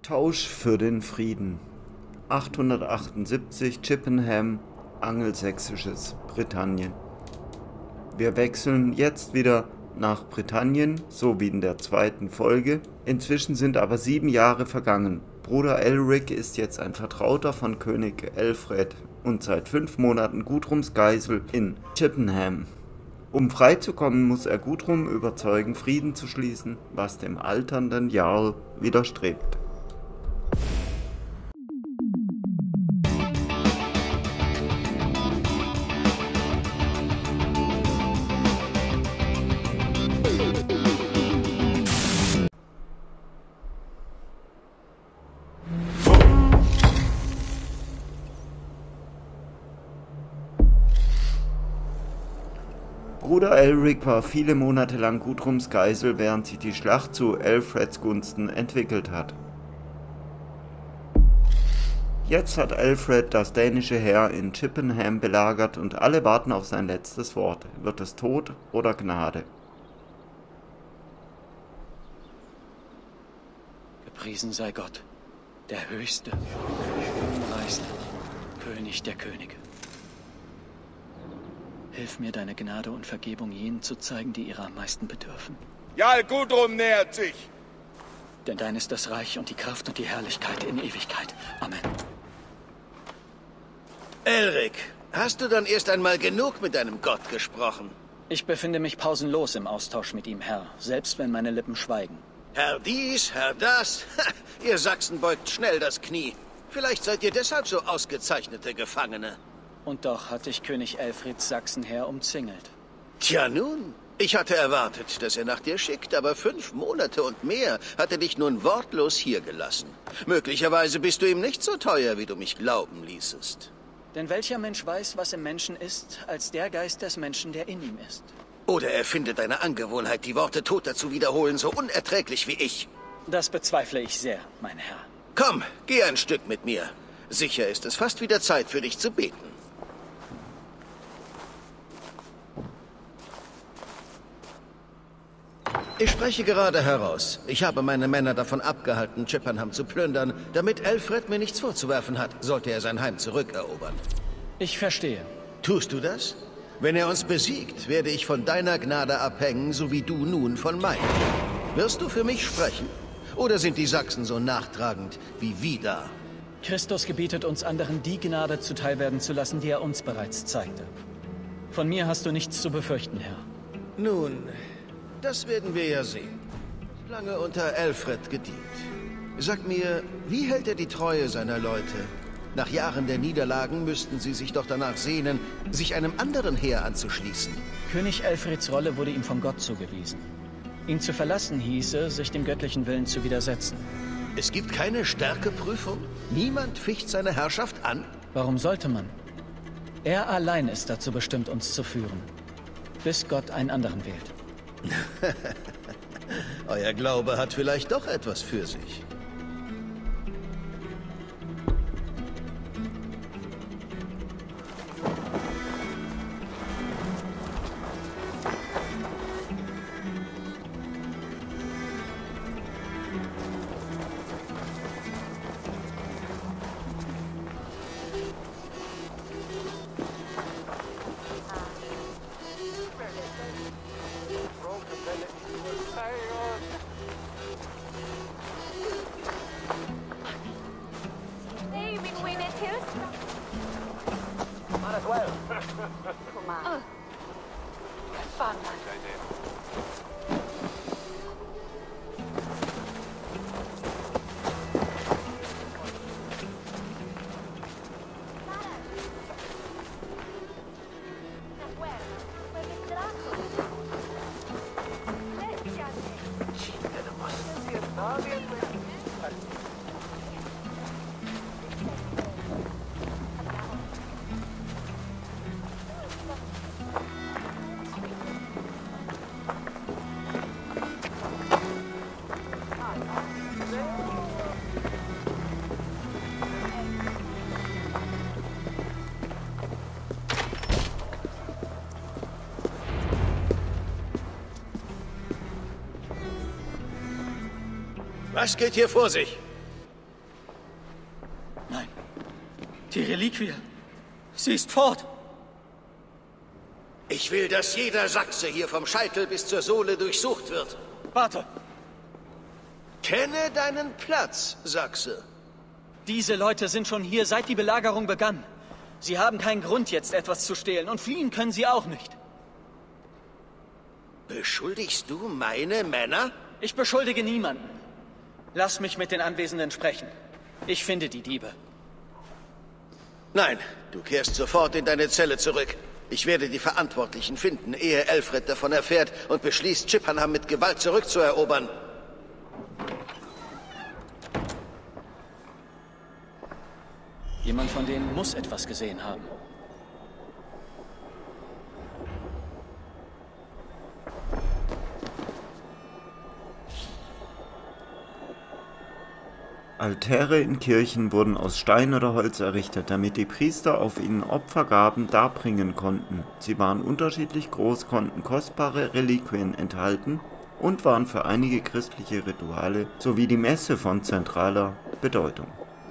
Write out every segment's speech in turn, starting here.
Tausch für den Frieden. 878 Chippenham, angelsächsisches Britannien. Wir wechseln jetzt wieder nach Britannien, so wie in der zweiten Folge. Inzwischen sind aber 7 Jahre vergangen. Bruder Elric ist jetzt ein Vertrauter von König Elfred und seit 5 Monaten Guthrums Geisel in Chippenham. Um freizukommen, muss er Guthrum überzeugen, Frieden zu schließen, was dem alternden Jarl widerstrebt. Bruder Elric war viele Monate lang Guthrums Geisel, während sich die Schlacht zu Elfreds Gunsten entwickelt hat. Jetzt hat Elfred das dänische Heer in Chippenham belagert und alle warten auf sein letztes Wort. Wird es Tod oder Gnade? Gepriesen sei Gott, der Höchste, Reichste, König der Könige. Hilf mir, deine Gnade und Vergebung jenen zu zeigen, die ihrer am meisten bedürfen. Jarl Guthrum nähert sich! Denn dein ist das Reich und die Kraft und die Herrlichkeit in Ewigkeit. Amen. Elric, hast du dann erst einmal genug mit deinem Gott gesprochen? Ich befinde mich pausenlos im Austausch mit ihm, Herr, selbst wenn meine Lippen schweigen. Herr dies, Herr das. Ihr Sachsen beugt schnell das Knie. Vielleicht seid ihr deshalb so ausgezeichnete Gefangene. Und doch hat dich König Elfrieds Sachsenheer umzingelt. Tja nun, ich hatte erwartet, dass er nach dir schickt, aber 5 Monate und mehr hat er dich nun wortlos hier gelassen. Möglicherweise bist du ihm nicht so teuer, wie du mich glauben ließest. Denn welcher Mensch weiß, was im Menschen ist, als der Geist des Menschen, der in ihm ist? Oder er findet deine Angewohnheit, die Worte Toter zu wiederholen, so unerträglich wie ich. Das bezweifle ich sehr, mein Herr. Komm, geh ein Stück mit mir. Sicher ist es fast wieder Zeit für dich zu beten. Ich spreche gerade heraus. Ich habe meine Männer davon abgehalten, Chippenham zu plündern, damit Elfred mir nichts vorzuwerfen hat, sollte er sein Heim zurückerobern. Ich verstehe. Tust du das? Wenn er uns besiegt, werde ich von deiner Gnade abhängen, so wie du nun von meiner. Wirst du für mich sprechen? Oder sind die Sachsen so nachtragend wie Vidar? Christus gebietet uns anderen, die Gnade zuteilwerden zu lassen, die er uns bereits zeigte. Von mir hast du nichts zu befürchten, Herr. Nun, das werden wir ja sehen. Lange unter Elfred gedient. Sag mir, wie hält er die Treue seiner Leute? Nach Jahren der Niederlagen müssten sie sich doch danach sehnen, sich einem anderen Heer anzuschließen. König Elfrieds Rolle wurde ihm von Gott zugewiesen. Ihn zu verlassen hieße, sich dem göttlichen Willen zu widersetzen. Es gibt keine Stärkeprüfung? Niemand ficht seine Herrschaft an? Warum sollte man? Er allein ist dazu bestimmt, uns zu führen, bis Gott einen anderen wählt. Euer Glaube hat vielleicht doch etwas für sich. Was geht hier vor sich? Die Reliquie. Sie ist fort. Ich will, dass jeder Sachse hier vom Scheitel bis zur Sohle durchsucht wird. Warte. Kenne deinen Platz, Sachse. Diese Leute sind schon hier, seit die Belagerung begann. Sie haben keinen Grund, jetzt etwas zu stehlen, und fliehen können sie auch nicht. Beschuldigst du meine Männer? Ich beschuldige niemanden. Lass mich mit den Anwesenden sprechen. Ich finde die Diebe. Nein, du kehrst sofort in deine Zelle zurück. Ich werde die Verantwortlichen finden, ehe Elfred davon erfährt und beschließt, Chippenham mit Gewalt zurückzuerobern. Jemand von denen muss etwas gesehen haben. Altäre in Kirchen wurden aus Stein oder Holz errichtet, damit die Priester auf ihnen Opfergaben darbringen konnten. Sie waren unterschiedlich groß, konnten kostbare Reliquien enthalten und waren für einige christliche Rituale sowie die Messe von zentraler Bedeutung.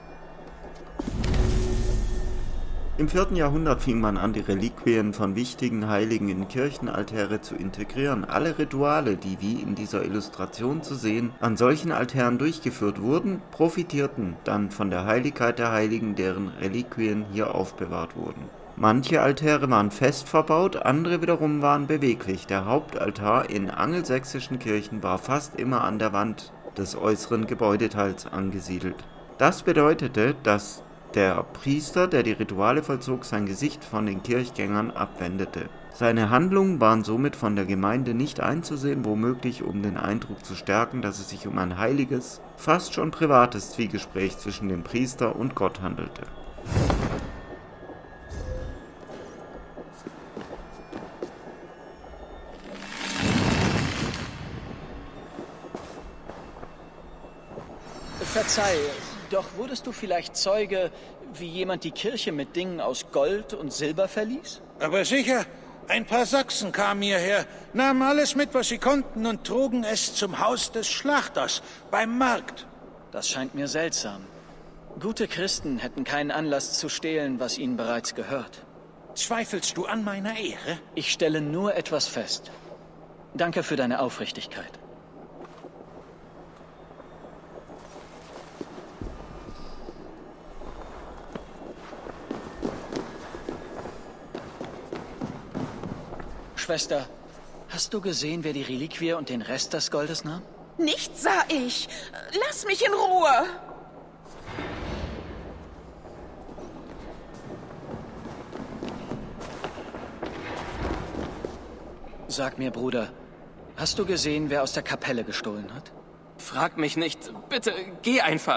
Im 4. Jahrhundert fing man an, die Reliquien von wichtigen Heiligen in Kirchenaltäre zu integrieren. Alle Rituale, die wie in dieser Illustration zu sehen, an solchen Altären durchgeführt wurden, profitierten dann von der Heiligkeit der Heiligen, deren Reliquien hier aufbewahrt wurden. Manche Altäre waren fest verbaut, andere wiederum waren beweglich. Der Hauptaltar in angelsächsischen Kirchen war fast immer an der Wand des äußeren Gebäudeteils angesiedelt. Das bedeutete, dass der Priester, der die Rituale vollzog, sein Gesicht von den Kirchgängern abwendete. Seine Handlungen waren somit von der Gemeinde nicht einzusehen, womöglich um den Eindruck zu stärken, dass es sich um ein heiliges, fast schon privates Zwiegespräch zwischen dem Priester und Gott handelte. Verzeih, doch wurdest du vielleicht Zeuge, wie jemand die Kirche mit Dingen aus Gold und Silber verließ? Aber sicher, ein paar Sachsen kamen hierher, nahmen alles mit, was sie konnten, und trugen es zum Haus des Schlachters, beim Markt. Das scheint mir seltsam. Gute Christen hätten keinen Anlass zu stehlen, was ihnen bereits gehört. Zweifelst du an meiner Ehre? Ich stelle nur etwas fest. Danke für deine Aufrichtigkeit. Schwester, hast du gesehen, wer die Reliquie und den Rest des Goldes nahm? Nichts sah ich. Lass mich in Ruhe. Sag mir, Bruder, hast du gesehen, wer aus der Kapelle gestohlen hat? Frag mich nicht. Bitte, geh einfach.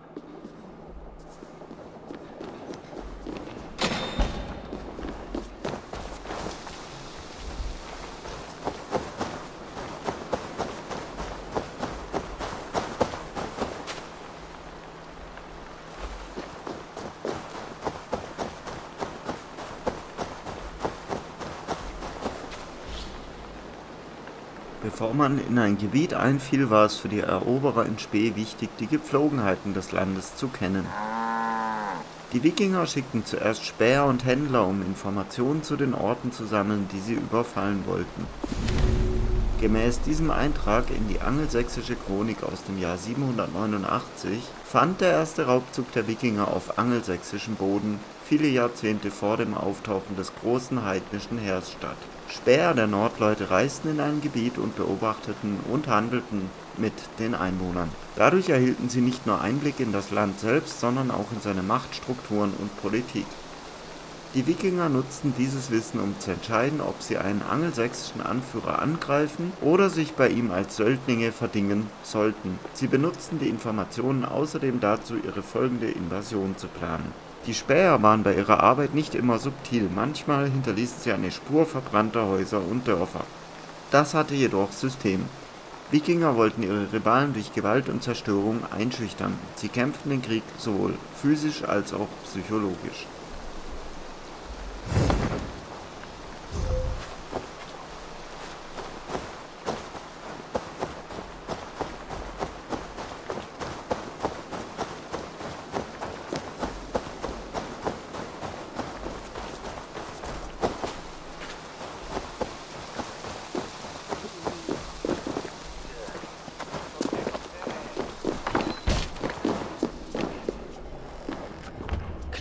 Bevor man in ein Gebiet einfiel, war es für die Eroberer in Spee wichtig, die Gepflogenheiten des Landes zu kennen. Die Wikinger schickten zuerst Späher und Händler, um Informationen zu den Orten zu sammeln, die sie überfallen wollten. Gemäß diesem Eintrag in die angelsächsische Chronik aus dem Jahr 789 fand der erste Raubzug der Wikinger auf angelsächsischem Boden viele Jahrzehnte vor dem Auftauchen des großen heidnischen Heers statt. Späher der Nordleute reisten in ein Gebiet und beobachteten und handelten mit den Einwohnern. Dadurch erhielten sie nicht nur Einblick in das Land selbst, sondern auch in seine Machtstrukturen und Politik. Die Wikinger nutzten dieses Wissen, um zu entscheiden, ob sie einen angelsächsischen Anführer angreifen oder sich bei ihm als Söldlinge verdingen sollten. Sie benutzten die Informationen außerdem dazu, ihre folgende Invasion zu planen. Die Späher waren bei ihrer Arbeit nicht immer subtil, manchmal hinterließen sie eine Spur verbrannter Häuser und Dörfer. Das hatte jedoch System. Wikinger wollten ihre Rivalen durch Gewalt und Zerstörung einschüchtern. Sie kämpften den Krieg sowohl physisch als auch psychologisch.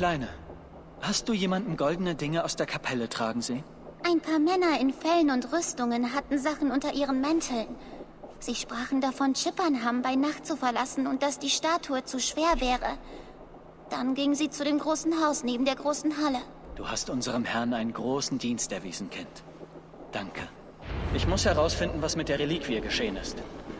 Kleine, hast du jemanden goldene Dinge aus der Kapelle tragen sehen? Ein paar Männer in Fellen und Rüstungen hatten Sachen unter ihren Mänteln. Sie sprachen davon, Chippenham bei Nacht zu verlassen und dass die Statue zu schwer wäre. Dann gingen sie zu dem großen Haus neben der großen Halle. Du hast unserem Herrn einen großen Dienst erwiesen, Kind. Danke. Ich muss herausfinden, was mit der Reliquie geschehen ist.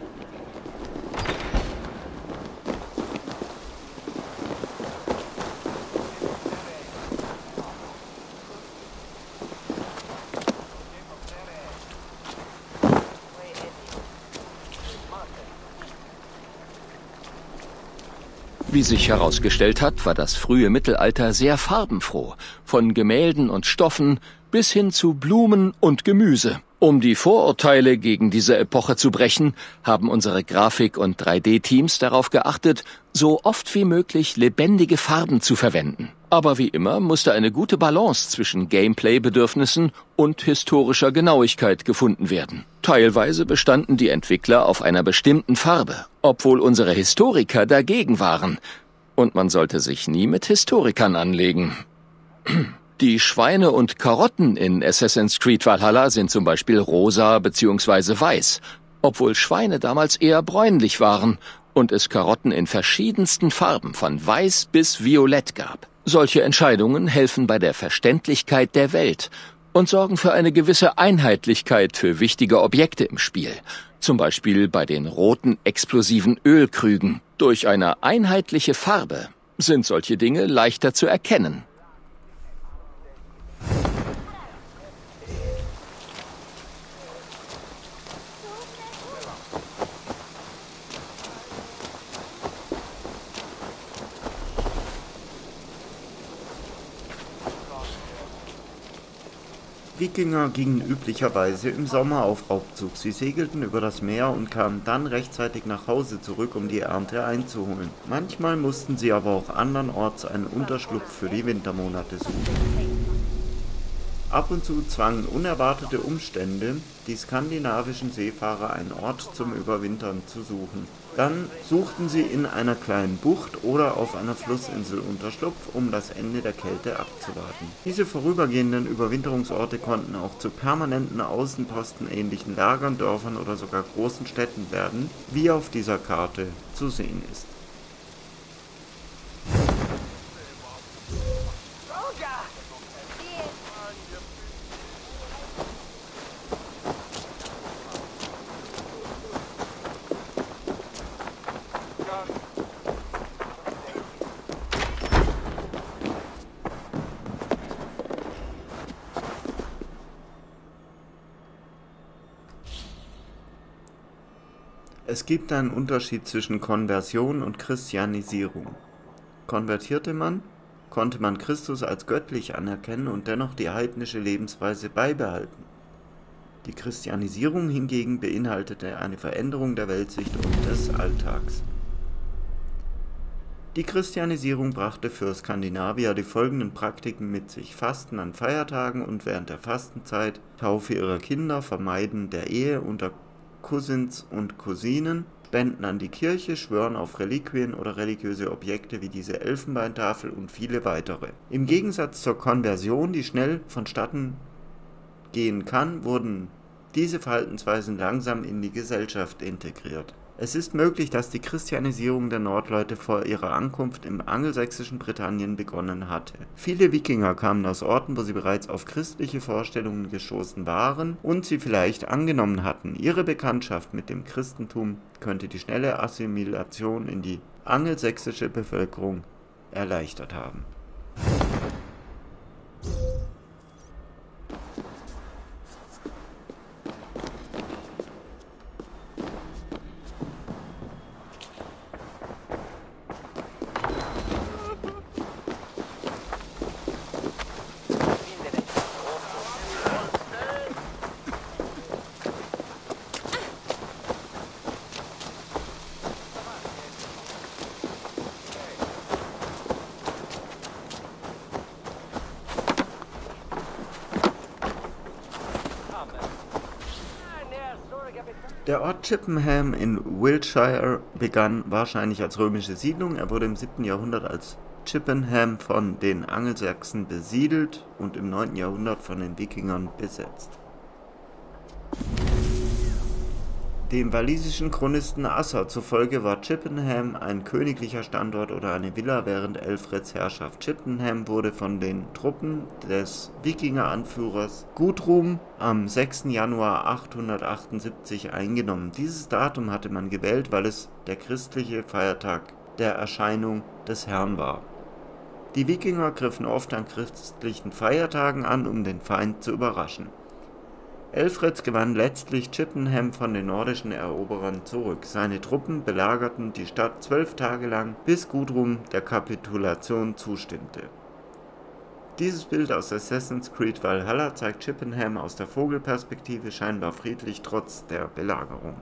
Wie sich herausgestellt hat, war das frühe Mittelalter sehr farbenfroh, von Gemälden und Stoffen bis hin zu Blumen und Gemüse. Um die Vorurteile gegen diese Epoche zu brechen, haben unsere Grafik- und 3D-Teams darauf geachtet, so oft wie möglich lebendige Farben zu verwenden. Aber wie immer musste eine gute Balance zwischen Gameplay-Bedürfnissen und historischer Genauigkeit gefunden werden. Teilweise bestanden die Entwickler auf einer bestimmten Farbe, obwohl unsere Historiker dagegen waren. Und man sollte sich nie mit Historikern anlegen. Die Schweine und Karotten in Assassin's Creed Valhalla sind zum Beispiel rosa bzw. weiß, obwohl Schweine damals eher bräunlich waren und es Karotten in verschiedensten Farben von weiß bis violett gab. Solche Entscheidungen helfen bei der Verständlichkeit der Welt und sorgen für eine gewisse Einheitlichkeit für wichtige Objekte im Spiel. Zum Beispiel bei den roten explosiven Ölkrügen. Durch eine einheitliche Farbe sind solche Dinge leichter zu erkennen. Wikinger gingen üblicherweise im Sommer auf Raubzug. Sie segelten über das Meer und kamen dann rechtzeitig nach Hause zurück, um die Ernte einzuholen. Manchmal mussten sie aber auch andernorts einen Unterschlupf für die Wintermonate suchen. Ab und zu zwangen unerwartete Umstände die skandinavischen Seefahrer, einen Ort zum Überwintern zu suchen. Dann suchten sie in einer kleinen Bucht oder auf einer Flussinsel Unterschlupf, um das Ende der Kälte abzuwarten. Diese vorübergehenden Überwinterungsorte konnten auch zu permanenten Außenposten-ähnlichen Lagern, Dörfern oder sogar großen Städten werden, wie auf dieser Karte zu sehen ist. Es gibt einen Unterschied zwischen Konversion und Christianisierung. Konvertierte man, konnte man Christus als göttlich anerkennen und dennoch die heidnische Lebensweise beibehalten. Die Christianisierung hingegen beinhaltete eine Veränderung der Weltsicht und des Alltags. Die Christianisierung brachte für Skandinavier die folgenden Praktiken mit sich: Fasten an Feiertagen und während der Fastenzeit, Taufe ihrer Kinder, Vermeiden der Ehe unter Cousins und Cousinen, Spenden an die Kirche, Schwören auf Reliquien oder religiöse Objekte wie diese Elfenbeintafel und viele weitere. Im Gegensatz zur Konversion, die schnell vonstatten gehen kann, wurden diese Verhaltensweisen langsam in die Gesellschaft integriert. Es ist möglich, dass die Christianisierung der Nordleute vor ihrer Ankunft im angelsächsischen Britannien begonnen hatte. Viele Wikinger kamen aus Orten, wo sie bereits auf christliche Vorstellungen gestoßen waren und sie vielleicht angenommen hatten. Ihre Bekanntschaft mit dem Christentum könnte die schnelle Assimilation in die angelsächsische Bevölkerung erleichtert haben. Der Ort Chippenham in Wiltshire begann wahrscheinlich als römische Siedlung. Er wurde im 7. Jahrhundert als Chippenham von den Angelsachsen besiedelt und im 9. Jahrhundert von den Wikingern besetzt. Dem walisischen Chronisten Asser zufolge war Chippenham ein königlicher Standort oder eine Villa während Elfreds Herrschaft. Chippenham wurde von den Truppen des Wikinger-Anführers Guthrum am 6. Januar 878 eingenommen. Dieses Datum hatte man gewählt, weil es der christliche Feiertag der Erscheinung des Herrn war. Die Wikinger griffen oft an christlichen Feiertagen an, um den Feind zu überraschen. Elfred gewann letztlich Chippenham von den nordischen Eroberern zurück. Seine Truppen belagerten die Stadt 12 Tage lang, bis Guthrum der Kapitulation zustimmte. Dieses Bild aus Assassin's Creed Valhalla zeigt Chippenham aus der Vogelperspektive scheinbar friedlich trotz der Belagerung.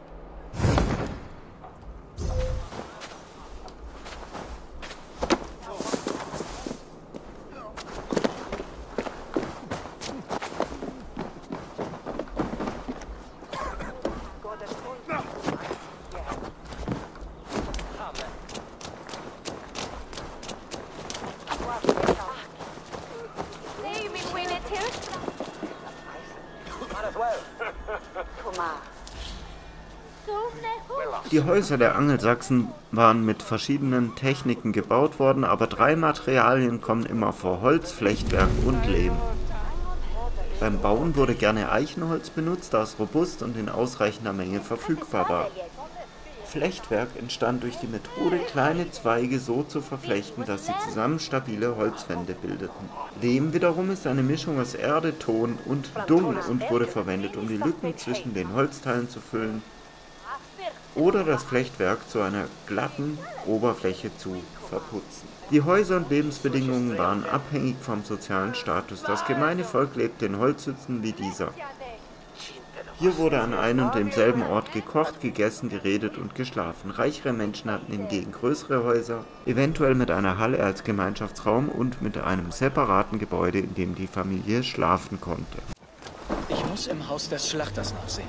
Die Häuser der Angelsachsen waren mit verschiedenen Techniken gebaut worden, aber 3 Materialien kommen immer vor: Holz, Flechtwerk und Lehm. Beim Bauen wurde gerne Eichenholz benutzt, da es robust und in ausreichender Menge verfügbar war. Flechtwerk entstand durch die Methode, kleine Zweige so zu verflechten, dass sie zusammen stabile Holzwände bildeten. Lehm wiederum ist eine Mischung aus Erde, Ton und Dung und wurde verwendet, um die Lücken zwischen den Holzteilen zu füllen oder das Flechtwerk zu einer glatten Oberfläche zu verputzen. Die Häuser und Lebensbedingungen waren abhängig vom sozialen Status. Das gemeine Volk lebte in Holzhütten wie dieser. Hier wurde an einem und demselben Ort gekocht, gegessen, geredet und geschlafen. Reichere Menschen hatten hingegen größere Häuser, eventuell mit einer Halle als Gemeinschaftsraum und mit einem separaten Gebäude, in dem die Familie schlafen konnte. Ich muss im Haus des Schlachters nachsehen.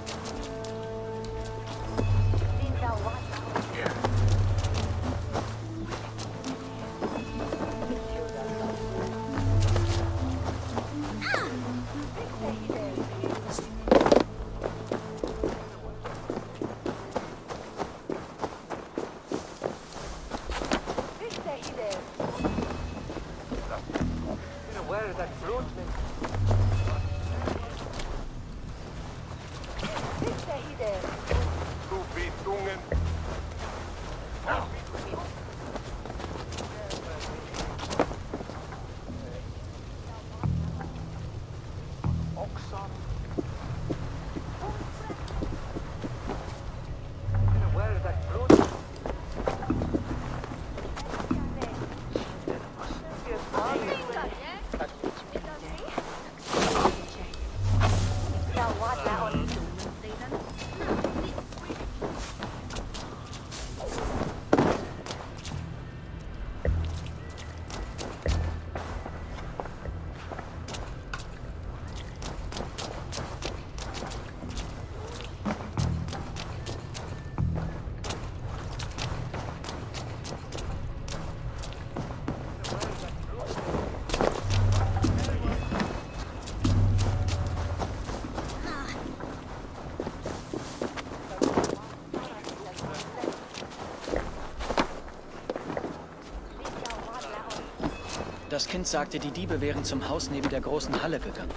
Das Kind sagte, die Diebe wären zum Haus neben der großen Halle gegangen.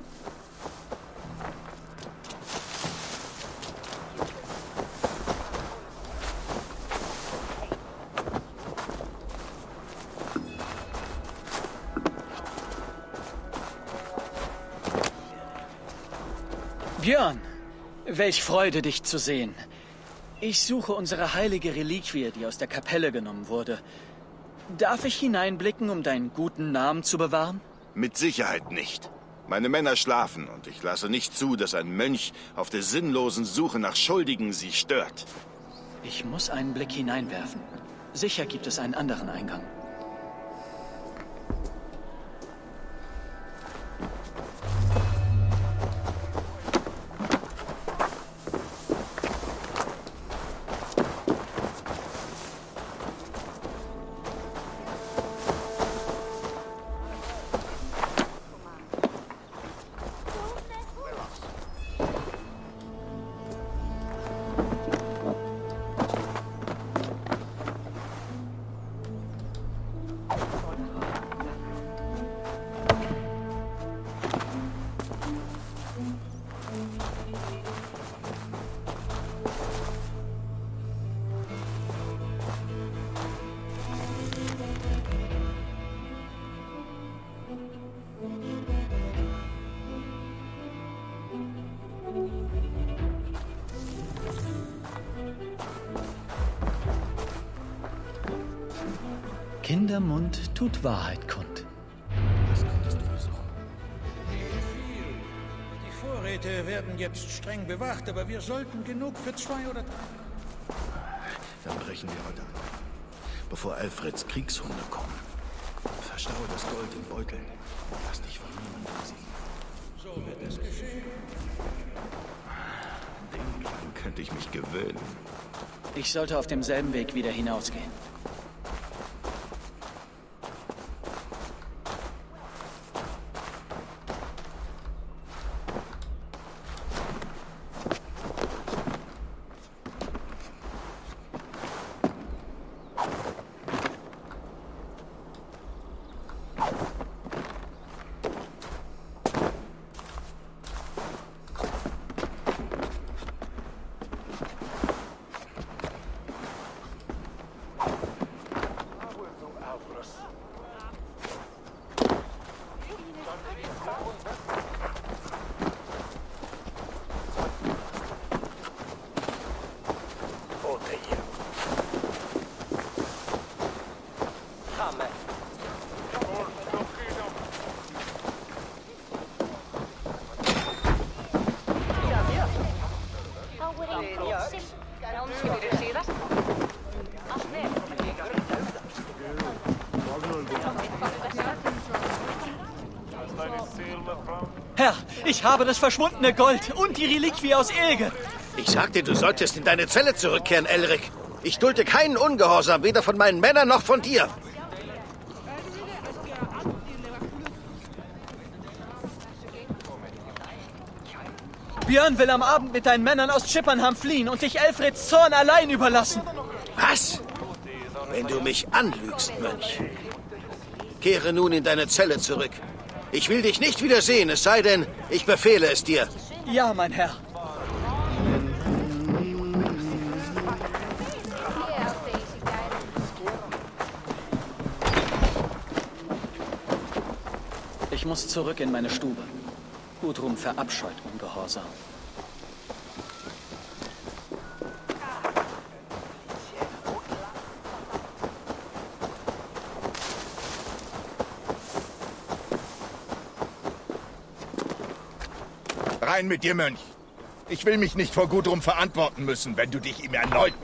Björn, welch Freude, dich zu sehen. Ich suche unsere heilige Reliquie, die aus der Kapelle genommen wurde. Darf ich hineinblicken, um deinen guten Namen zu bewahren? Mit Sicherheit nicht. Meine Männer schlafen und ich lasse nicht zu, dass ein Mönch auf der sinnlosen Suche nach Schuldigen sie stört. Ich muss einen Blick hineinwerfen. Sicher gibt es einen anderen Eingang. Kindermund tut Wahrheit kund. Die Vorräte werden jetzt streng bewacht, aber wir sollten genug für 2 oder 3... Dann brechen wir heute an, bevor Alfreds Kriegshunde kommen. Verstaue das Gold in Beuteln. Lass dich von niemandem sehen. So wird es geschehen. Den Klang könnte ich mich gewöhnen. Ich sollte auf demselben Weg wieder hinausgehen. Herr, ich habe das verschwundene Gold und die Reliquie aus Ilge. Ich sagte, du solltest in deine Zelle zurückkehren, Elric. Ich dulde keinen Ungehorsam, weder von meinen Männern noch von dir. Björn will am Abend mit deinen Männern aus Chippenham fliehen und dich Elfreds Zorn allein überlassen. Was? Wenn du mich anlügst, Mönch. Kehre nun in deine Zelle zurück. Ich will dich nicht wiedersehen, es sei denn, ich befehle es dir. Ja, mein Herr. Ich muss zurück in meine Stube. Gudrun verabscheut Ungehorsam. Rein mit dir, Mönch. Ich will mich nicht vor Gudrun verantworten müssen, wenn du dich ihm erneut...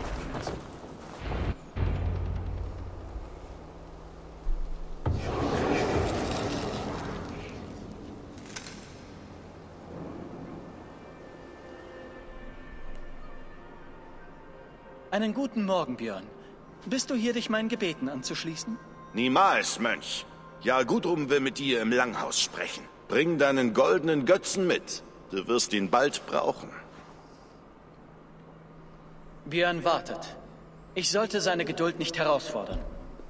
Einen guten Morgen, Björn. Bist du hier, dich meinen Gebeten anzuschließen? Niemals, Mönch. Ja, Gudrun will mit dir im Langhaus sprechen. Bring deinen goldenen Götzen mit. Du wirst ihn bald brauchen. Björn wartet. Ich sollte seine Geduld nicht herausfordern.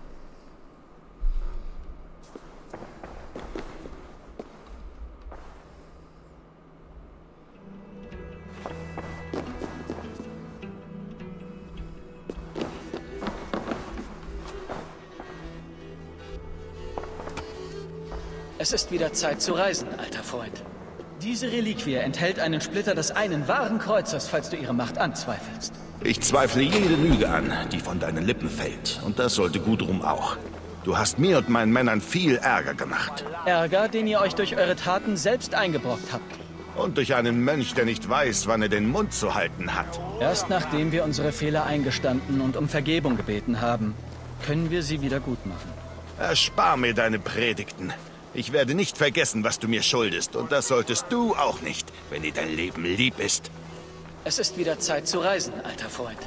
Es ist wieder Zeit zu reisen, alter Freund. Diese Reliquie enthält einen Splitter des einen wahren Kreuzers, falls du ihre Macht anzweifelst. Ich zweifle jede Lüge an, die von deinen Lippen fällt. Und das sollte Gudrun auch. Du hast mir und meinen Männern viel Ärger gemacht. Ärger, den ihr euch durch eure Taten selbst eingebrockt habt. Und durch einen Mönch, der nicht weiß, wann er den Mund zu halten hat. Erst nachdem wir unsere Fehler eingestanden und um Vergebung gebeten haben, können wir sie wieder gut machen. Erspar mir deine Predigten. Ich werde nicht vergessen, was du mir schuldest. Und das solltest du auch nicht, wenn dir dein Leben lieb ist. Es ist wieder Zeit zu reisen, alter Freund.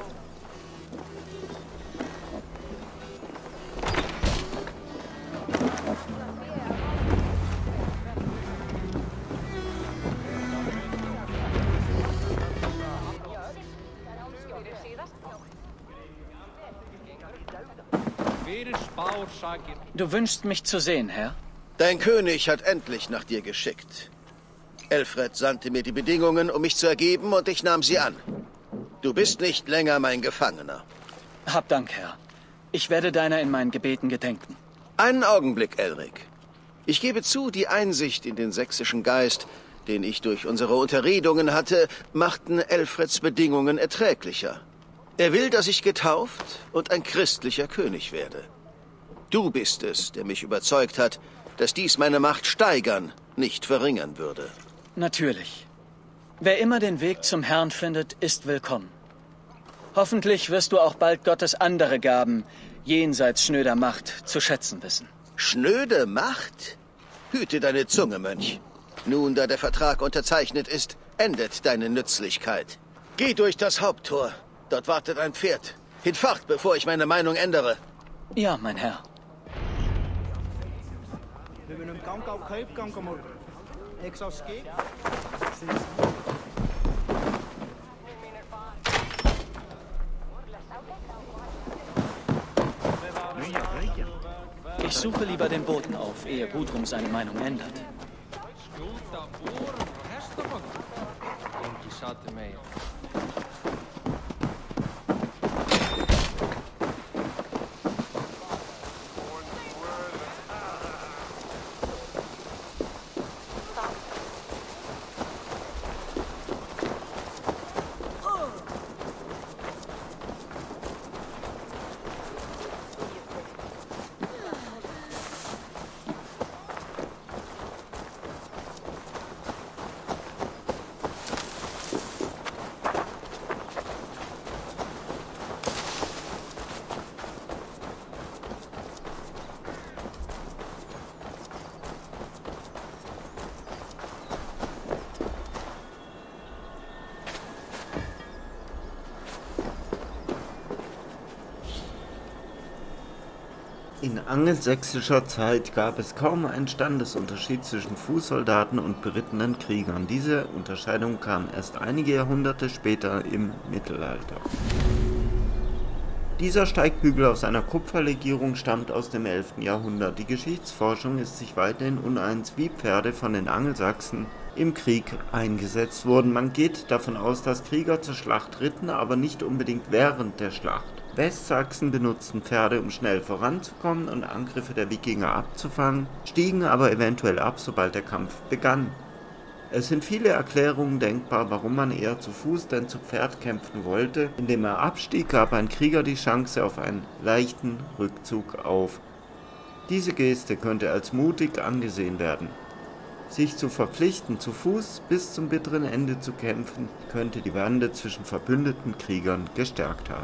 Du wünschst mich zu sehen, Herr? Dein König hat endlich nach dir geschickt. Elfred sandte mir die Bedingungen, um mich zu ergeben, und ich nahm sie an. Du bist nicht länger mein Gefangener. Hab Dank, Herr. Ich werde deiner in meinen Gebeten gedenken. Einen Augenblick, Elric. Ich gebe zu, die Einsicht in den sächsischen Geist, den ich durch unsere Unterredungen hatte, machten Elfreds Bedingungen erträglicher. Er will, dass ich getauft und ein christlicher König werde. Du bist es, der mich überzeugt hat, dass dies meine Macht steigern, nicht verringern würde. Natürlich. Wer immer den Weg zum Herrn findet, ist willkommen. Hoffentlich wirst du auch bald Gottes andere Gaben, jenseits schnöder Macht, zu schätzen wissen. Schnöde Macht? Hüte deine Zunge, Mönch. Nun, da der Vertrag unterzeichnet ist, endet deine Nützlichkeit. Geh durch das Haupttor. Dort wartet ein Pferd. Hinfort, bevor ich meine Meinung ändere. Ja, mein Herr. Ich suche lieber den Boten auf, ehe Gudrun seine Meinung ändert. In angelsächsischer Zeit gab es kaum einen Standesunterschied zwischen Fußsoldaten und berittenen Kriegern. Diese Unterscheidung kam erst einige Jahrhunderte später im Mittelalter. Dieser Steigbügel aus einer Kupferlegierung stammt aus dem 11. Jahrhundert. Die Geschichtsforschung ist sich weiterhin uneins, wie Pferde von den Angelsachsen im Krieg eingesetzt wurden. Man geht davon aus, dass Krieger zur Schlacht ritten, aber nicht unbedingt während der Schlacht. Westsachsen benutzten Pferde, um schnell voranzukommen und Angriffe der Wikinger abzufangen, stiegen aber eventuell ab, sobald der Kampf begann. Es sind viele Erklärungen denkbar, warum man eher zu Fuß denn zu Pferd kämpfen wollte. Indem er abstieg, gab ein Krieger die Chance auf einen leichten Rückzug auf. Diese Geste könnte als mutig angesehen werden. Sich zu verpflichten, zu Fuß bis zum bitteren Ende zu kämpfen, könnte die Bande zwischen verbündeten Kriegern gestärkt haben.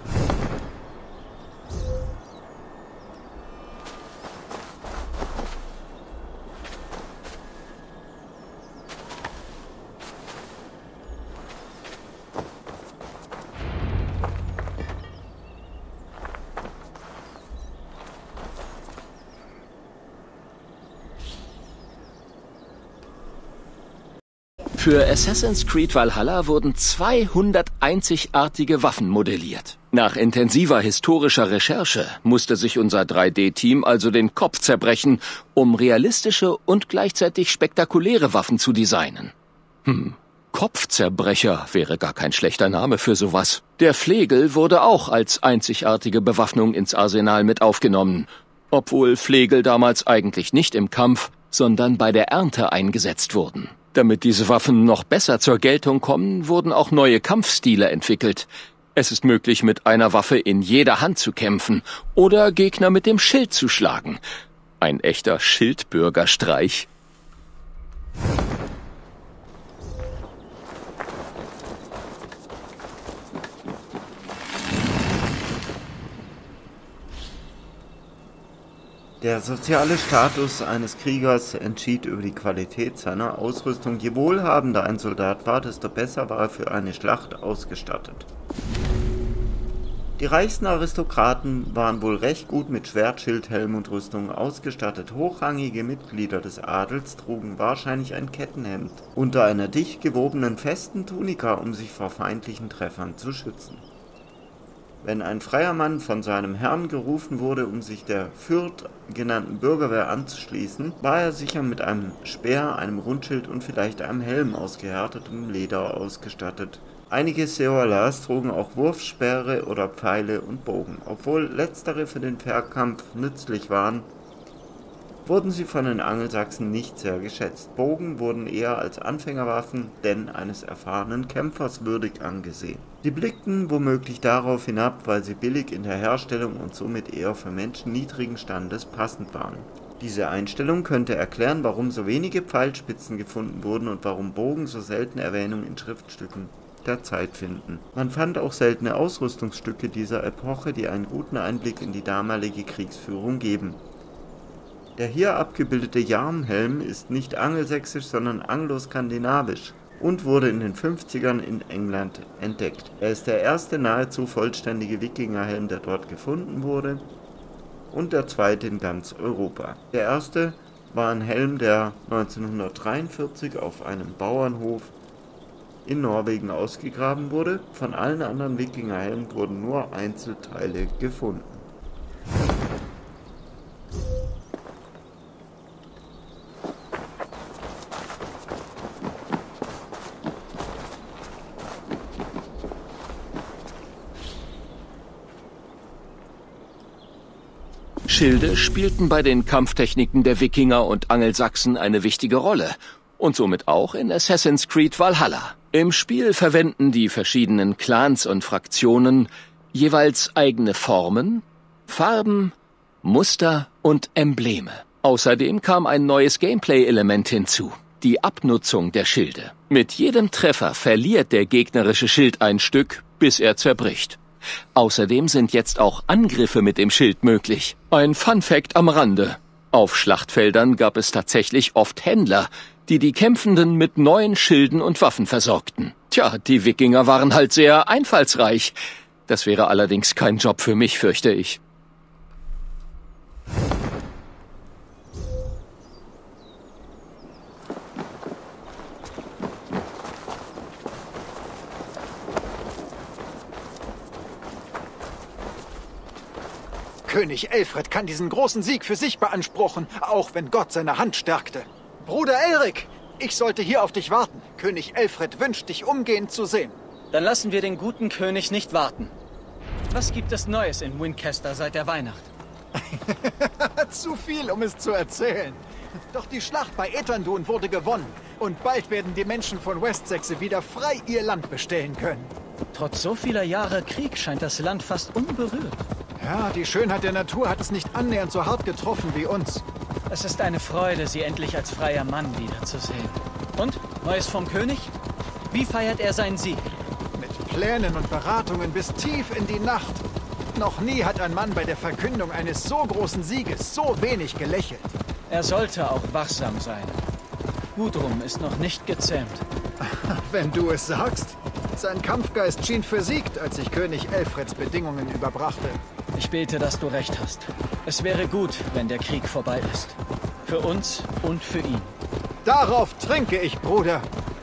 Für Assassin's Creed Valhalla wurden 200 einzigartige Waffen modelliert. Nach intensiver historischer Recherche musste sich unser 3D-Team also den Kopf zerbrechen, um realistische und gleichzeitig spektakuläre Waffen zu designen. Kopfzerbrecher wäre gar kein schlechter Name für sowas. Der Flegel wurde auch als einzigartige Bewaffnung ins Arsenal mit aufgenommen, obwohl Flegel damals eigentlich nicht im Kampf, sondern bei der Ernte eingesetzt wurden. Damit diese Waffen noch besser zur Geltung kommen, wurden auch neue Kampfstile entwickelt. Es ist möglich, mit einer Waffe in jeder Hand zu kämpfen oder Gegner mit dem Schild zu schlagen. Ein echter Schildbürgerstreich. Der soziale Status eines Kriegers entschied über die Qualität seiner Ausrüstung. Je wohlhabender ein Soldat war, desto besser war er für eine Schlacht ausgestattet. Die reichsten Aristokraten waren wohl recht gut mit Schwert, Schild, Helm und Rüstung ausgestattet. Hochrangige Mitglieder des Adels trugen wahrscheinlich ein Kettenhemd unter einer dicht gewobenen festen Tunika, um sich vor feindlichen Treffern zu schützen. Wenn ein freier Mann von seinem Herrn gerufen wurde, um sich der Fürth genannten Bürgerwehr anzuschließen, war er sicher mit einem Speer, einem Rundschild und vielleicht einem Helm aus gehärtetem Leder ausgestattet. Einige Seolas trugen auch Wurfspeere oder Pfeile und Bogen. Obwohl letztere für den Fernkampf nützlich waren, wurden sie von den Angelsachsen nicht sehr geschätzt. Bogen wurden eher als Anfängerwaffen, denn eines erfahrenen Kämpfers würdig angesehen. Sie blickten womöglich darauf hinab, weil sie billig in der Herstellung und somit eher für Menschen niedrigen Standes passend waren. Diese Einstellung könnte erklären, warum so wenige Pfeilspitzen gefunden wurden und warum Bogen so selten Erwähnung in Schriftstücken der Zeit finden. Man fand auch seltene Ausrüstungsstücke dieser Epoche, die einen guten Einblick in die damalige Kriegsführung geben. Der hier abgebildete Jarmhelm ist nicht angelsächsisch, sondern angloskandinavisch und wurde in den 50ern in England entdeckt. Er ist der erste nahezu vollständige Wikingerhelm, der dort gefunden wurde, und der zweite in ganz Europa. Der erste war ein Helm, der 1943 auf einem Bauernhof in Norwegen ausgegraben wurde. Von allen anderen Wikingerhelmen wurden nur Einzelteile gefunden. Schilde spielten bei den Kampftechniken der Wikinger und Angelsachsen eine wichtige Rolle und somit auch in Assassin's Creed Valhalla. Im Spiel verwenden die verschiedenen Clans und Fraktionen jeweils eigene Formen, Farben, Muster und Embleme. Außerdem kam ein neues Gameplay-Element hinzu, die Abnutzung der Schilde. Mit jedem Treffer verliert der gegnerische Schild ein Stück, bis er zerbricht. Außerdem sind jetzt auch Angriffe mit dem Schild möglich. Ein Fun-Fact am Rande: Auf Schlachtfeldern gab es tatsächlich oft Händler, die die Kämpfenden mit neuen Schilden und Waffen versorgten. Tja, die Wikinger waren halt sehr einfallsreich. Das wäre allerdings kein Job für mich, fürchte ich. König Elfred kann diesen großen Sieg für sich beanspruchen, auch wenn Gott seine Hand stärkte. Bruder Elric, ich sollte hier auf dich warten. König Elfred wünscht, dich umgehend zu sehen. Dann lassen wir den guten König nicht warten. Was gibt es Neues in Winchester seit der Weihnacht? Zu viel, um es zu erzählen. Doch die Schlacht bei Ethandun wurde gewonnen. Und bald werden die Menschen von Wessexe wieder frei ihr Land bestellen können. Trotz so vieler Jahre Krieg scheint das Land fast unberührt. Ja, die Schönheit der Natur hat es nicht annähernd so hart getroffen wie uns. Es ist eine Freude, Sie endlich als freier Mann wiederzusehen. Und? Neues vom König? Wie feiert er seinen Sieg? Mit Plänen und Beratungen bis tief in die Nacht. Noch nie hat ein Mann bei der Verkündung eines so großen Sieges so wenig gelächelt. Er sollte auch wachsam sein. Gudrun ist noch nicht gezähmt. Wenn du es sagst. Sein Kampfgeist schien versiegt, als ich König Elfreds Bedingungen überbrachte. Ich bete, dass du recht hast. Es wäre gut, wenn der Krieg vorbei ist. Für uns und für ihn. Darauf trinke ich, Bruder.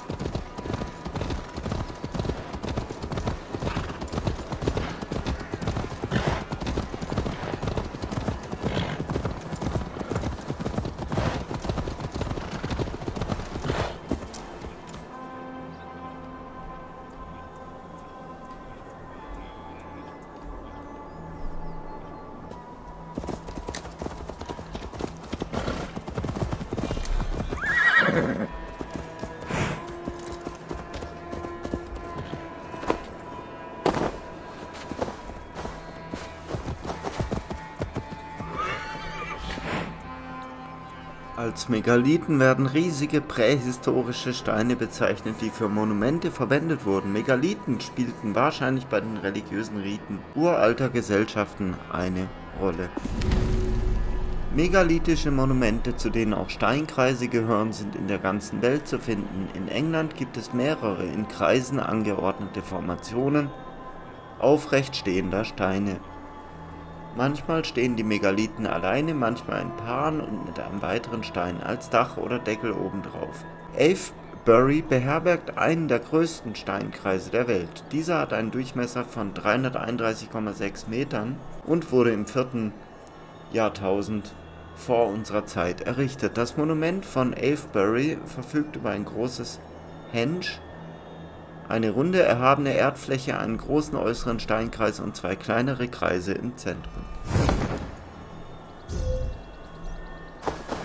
Als Megalithen werden riesige prähistorische Steine bezeichnet, die für Monumente verwendet wurden. Megalithen spielten wahrscheinlich bei den religiösen Riten uralter Gesellschaften eine Rolle. Megalithische Monumente, zu denen auch Steinkreise gehören, sind in der ganzen Welt zu finden. In England gibt es mehrere in Kreisen angeordnete Formationen aufrecht stehender Steine. Manchmal stehen die Megalithen alleine, manchmal in Paaren und mit einem weiteren Stein als Dach oder Deckel obendrauf. Avebury beherbergt einen der größten Steinkreise der Welt. Dieser hat einen Durchmesser von 331,6 Metern und wurde im 4. Jahrtausend vor unserer Zeit errichtet. Das Monument von Avebury verfügt über ein großes Henge, eine runde, erhabene Erdfläche, einen großen äußeren Steinkreis und zwei kleinere Kreise im Zentrum.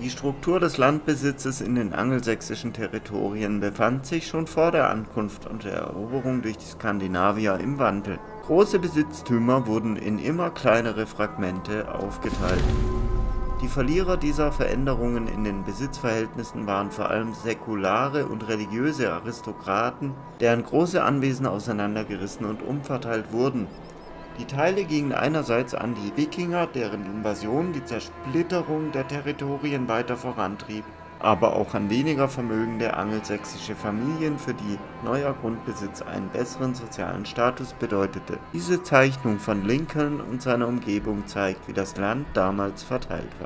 Die Struktur des Landbesitzes in den angelsächsischen Territorien befand sich schon vor der Ankunft und der Eroberung durch die Skandinavier im Wandel. Große Besitztümer wurden in immer kleinere Fragmente aufgeteilt. Die Verlierer dieser Veränderungen in den Besitzverhältnissen waren vor allem säkulare und religiöse Aristokraten, deren große Anwesen auseinandergerissen und umverteilt wurden. Die Teile gingen einerseits an die Wikinger, deren Invasion die Zersplitterung der Territorien weiter vorantrieb, aber auch an weniger vermögende angelsächsische Familien, für die neuer Grundbesitz einen besseren sozialen Status bedeutete. Diese Zeichnung von Lincoln und seiner Umgebung zeigt, wie das Land damals verteilt war.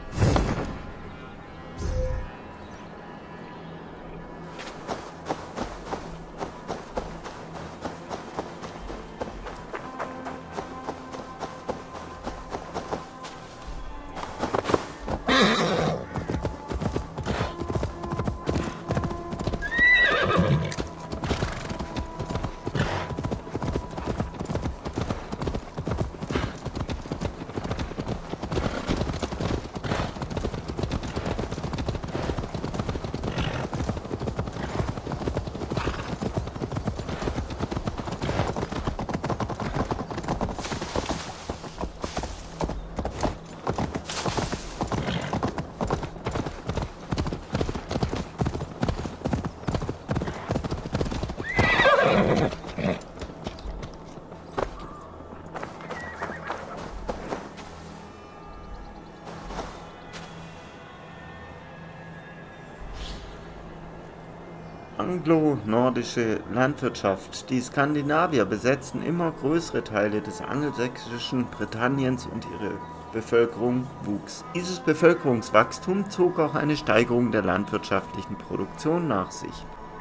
Anglo-nordische Landwirtschaft. Die Skandinavier besetzten immer größere Teile des angelsächsischen Britanniens und ihre Bevölkerung wuchs. Dieses Bevölkerungswachstum zog auch eine Steigerung der landwirtschaftlichen Produktion nach sich.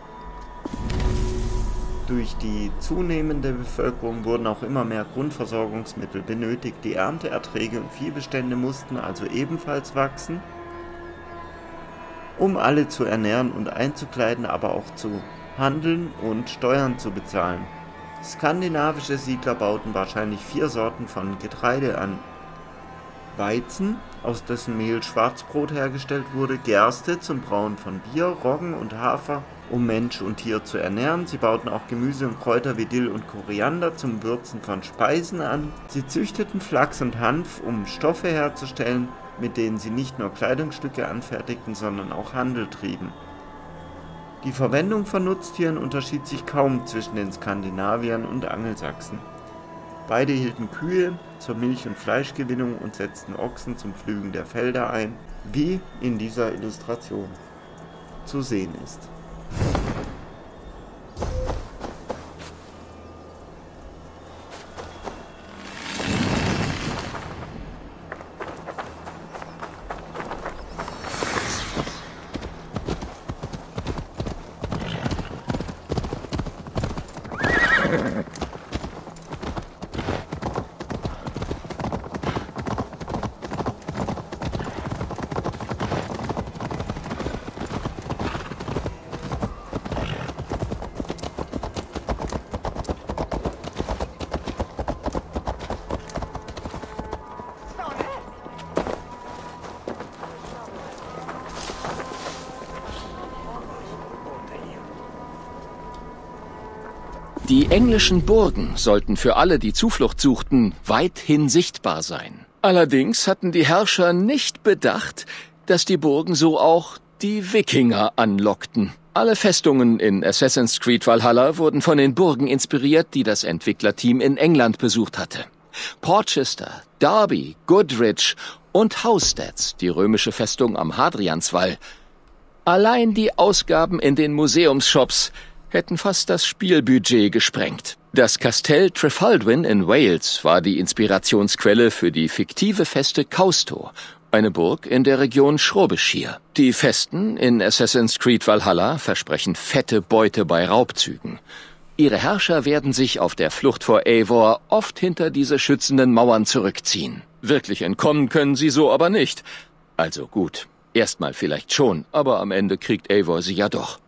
Durch die zunehmende Bevölkerung wurden auch immer mehr Grundversorgungsmittel benötigt. Die Ernteerträge und Viehbestände mussten also ebenfalls wachsen, um alle zu ernähren und einzukleiden, aber auch zu handeln und Steuern zu bezahlen. Skandinavische Siedler bauten wahrscheinlich 4 Sorten von Getreide an: Weizen, aus dessen Mehl Schwarzbrot hergestellt wurde, Gerste zum Brauen von Bier, Roggen und Hafer, um Mensch und Tier zu ernähren. Sie bauten auch Gemüse und Kräuter wie Dill und Koriander zum Würzen von Speisen an. Sie züchteten Flachs und Hanf, um Stoffe herzustellen, mit denen sie nicht nur Kleidungsstücke anfertigten, sondern auch Handel trieben. Die Verwendung von Nutztieren unterschied sich kaum zwischen den Skandinaviern und Angelsachsen. Beide hielten Kühe zur Milch- und Fleischgewinnung und setzten Ochsen zum Pflügen der Felder ein, wie in dieser Illustration zu sehen ist. Die englischen Burgen sollten für alle, die Zuflucht suchten, weithin sichtbar sein. Allerdings hatten die Herrscher nicht bedacht, dass die Burgen so auch die Wikinger anlockten. Alle Festungen in Assassin's Creed Valhalla wurden von den Burgen inspiriert, die das Entwicklerteam in England besucht hatte. Portchester, Derby, Goodrich und Housesteads, die römische Festung am Hadrianswall. Allein die Ausgaben in den Museumsshops hätten fast das Spielbudget gesprengt. Das Kastell Trefaldwyn in Wales war die Inspirationsquelle für die fiktive Feste Causto, eine Burg in der Region Shropshire. Die Festen in Assassin's Creed Valhalla versprechen fette Beute bei Raubzügen. Ihre Herrscher werden sich auf der Flucht vor Eivor oft hinter diese schützenden Mauern zurückziehen. Wirklich entkommen können sie so aber nicht. Also gut, erstmal vielleicht schon, aber am Ende kriegt Eivor sie ja doch.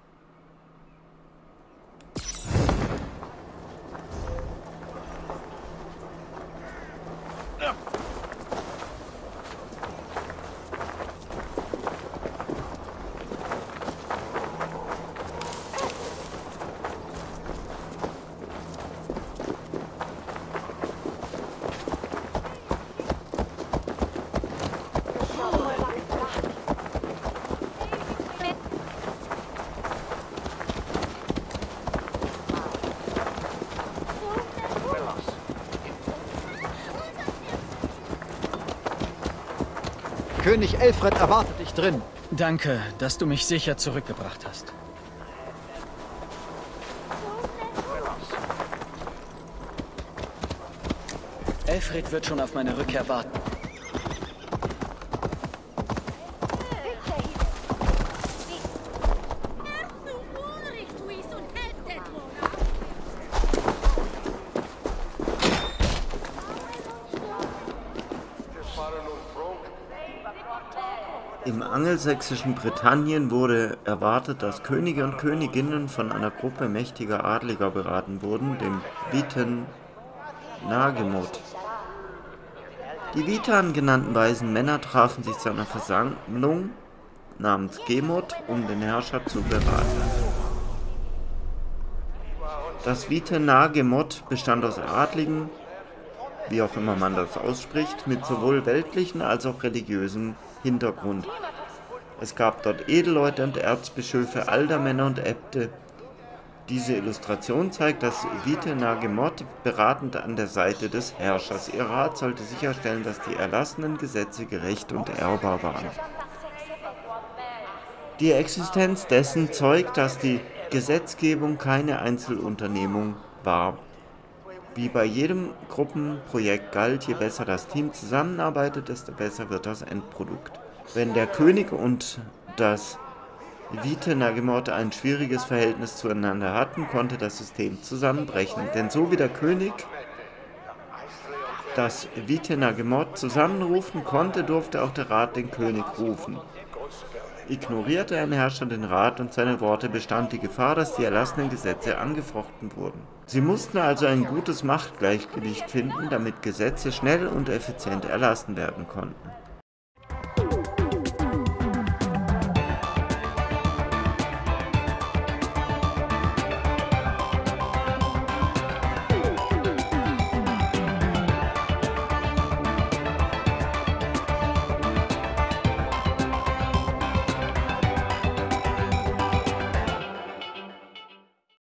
König Elfred erwartet dich drin. Danke, dass du mich sicher zurückgebracht hast. Elfred wird schon auf meine Rückkehr warten. Im angelsächsischen Britannien wurde erwartet, dass Könige und Königinnen von einer Gruppe mächtiger Adliger beraten wurden, dem Witan Nagemot. Die Witan genannten weisen Männer trafen sich zu einer Versammlung namens Gemot, um den Herrscher zu beraten. Das Witan Nagemot bestand aus Adligen, wie auch immer man das ausspricht, mit sowohl weltlichen als auch religiösem Hintergrund. Es gab dort Edelleute und Erzbischöfe, Aldermänner und Äbte. Diese Illustration zeigt, dass Witan Nagemot beratend an der Seite des Herrschers. Ihr Rat sollte sicherstellen, dass die erlassenen Gesetze gerecht und ehrbar waren. Die Existenz dessen zeugt, dass die Gesetzgebung keine Einzelunternehmung war. Wie bei jedem Gruppenprojekt galt, je besser das Team zusammenarbeitet, desto besser wird das Endprodukt. Wenn der König und das Witan Nagemot ein schwieriges Verhältnis zueinander hatten, konnte das System zusammenbrechen. Denn so wie der König das Witan Nagemot zusammenrufen konnte, durfte auch der Rat den König rufen. Ignorierte ein Herrscher den Rat und seine Worte, bestand die Gefahr, dass die erlassenen Gesetze angefochten wurden. Sie mussten also ein gutes Machtgleichgewicht finden, damit Gesetze schnell und effizient erlassen werden konnten.